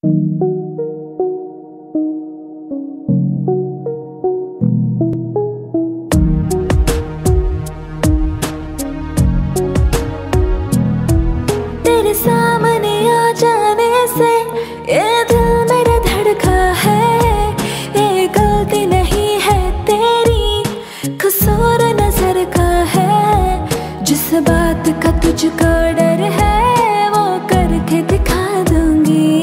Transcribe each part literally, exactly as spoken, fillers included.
तेरे सामने आ जाने से ये दिल मेरा धड़का है। ये गलती नहीं है तेरी, कसूर नजर का है। जिस बात का तुझको डर है वो करके दिखा दूंगी।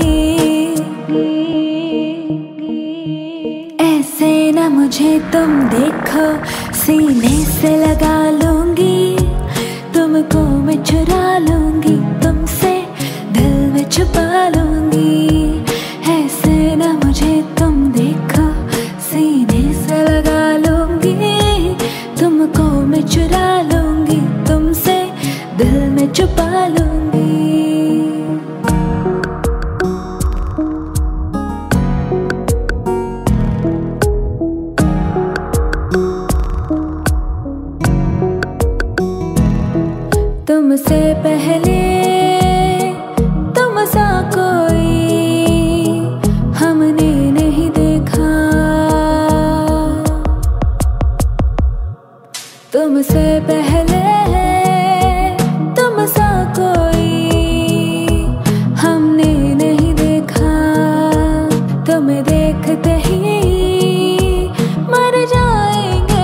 ऐसे ना मुझे तुम देखो, सीने से लगा लूंगी। तुमको मैं चुरा लूंगी, तुमसे दिल में छुपा लूंगी। ऐसे ना मुझे तुम देखो, सीने से लगा लूंगी। तुमको मैं चुरा लूंगी, तुमसे दिल में छुपा लूंगी। तुमसे पहले तुम सा कोई हमने नहीं देखा। तुमसे पहले तुम सा कोई हमने नहीं देखा। तुम देखते ही मर जाएंगे,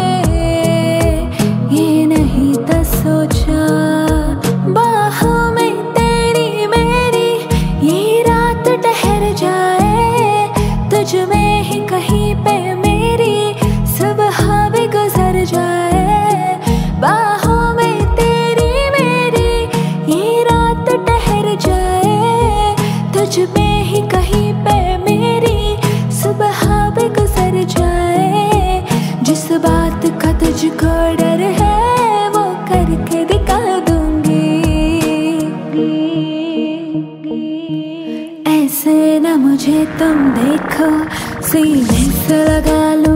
ये नहीं था सोचा। बाहों में तेरी मेरी ये रात ठहर जाए, तुझ में ही कहीं पे मेरी सुबह भी गुजर जाए। बाहों में तेरी मेरी ये रात ठहर जाए, तुझ में ही कहीं पे मेरी सुबह भी गुजर जाए। जिस बात का तुझको डर है वो करके दिखा दूंगी। ऐसे ना मुझे तुम देखो, सीने से लगा लो।